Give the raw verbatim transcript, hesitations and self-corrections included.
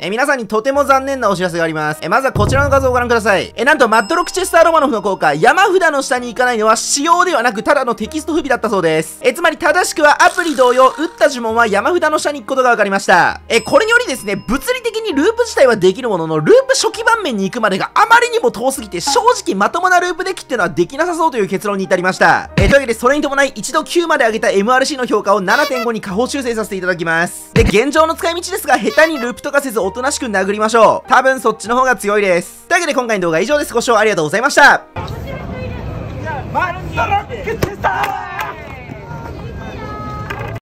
え、皆さんにとても残念なお知らせがあります。え、まずはこちらの画像をご覧ください。え、なんとマッドロックチェスターロマノフの効果、山札の下に行かないのは仕様ではなくただのテキスト不備だったそうです。え、つまり正しくはアプリ同様、打った呪文は山札の下に行くことが分かりました。え、これによりですね、物理的にループ自体はできるものの、ループ初期盤面に行くまでがあまりにも遠すぎて、正直まともなループデッキってのはできなさそうという結論に至りました。え、というわけでそれに伴い一度きゅうまで上げた エムアールシー の評価を ななてんご に下方修正させていただきます。で、現状の使い道ですが、下手にループとかせずおとなしく殴りましょう。多分そっちの方が強いです。というわけで今回の動画は以上です。ご視聴ありがとうございました。